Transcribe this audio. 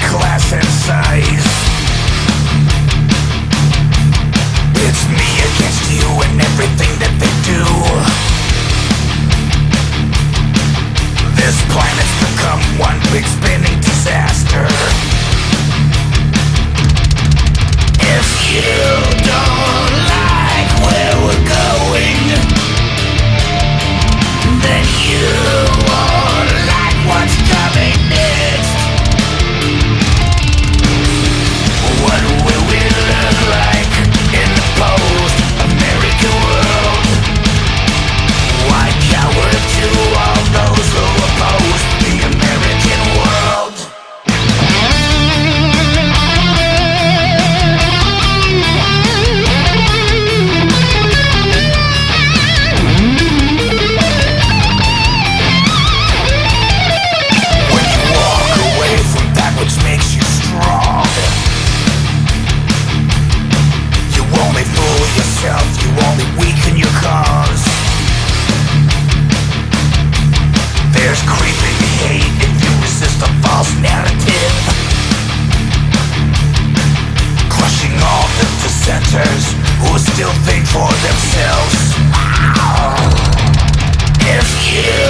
class and size. It's me against you and everything that they do. This planet's become one big spinning disaster. If you don't like where we're going, then you won't like what's coming next. What will we look like in the post-American world? Why cower to all those who oppose the American world? When you walk away from that which makes you strong, you only fool yourself, you only weaken your cause. There's creeping hate if you resist a false narrative, crushing all the dissenters who still think for themselves. If you